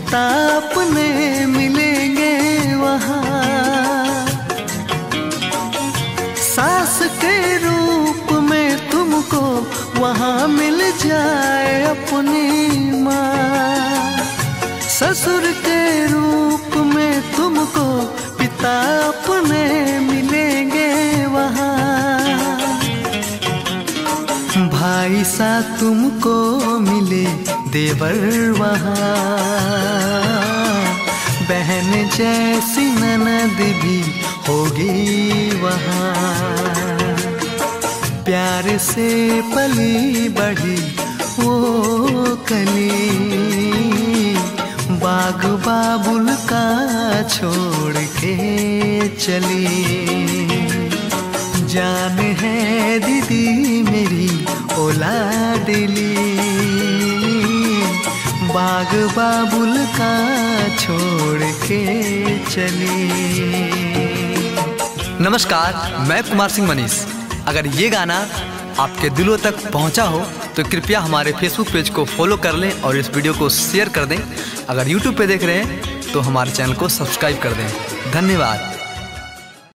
पिता अपने मिलेंगे वहाँ। सास के रूप में तुमको वहाँ मिल जाए अपनी माँ। ससुर के रूप में तुमको पिता अपने मिलेंगे वहाँ। भाई सा तुमको मिले देवर वहाँ। बहन जैसी ननद भी होगी वहाँ। प्यार से पली बढ़ी वो कली, बाग बाबुल का छोड़ के चली। जान है दीदी मेरी औलादली, बाग बाबुल का छोड़ के चली। नमस्कार, मैं कुमार सिंह मनीष। अगर ये गाना आपके दिलों तक पहुंचा हो तो कृपया हमारे फेसबुक पेज को फॉलो कर लें और इस वीडियो को शेयर कर दें। अगर यूट्यूब पे देख रहे हैं तो हमारे चैनल को सब्सक्राइब कर दें। धन्यवाद।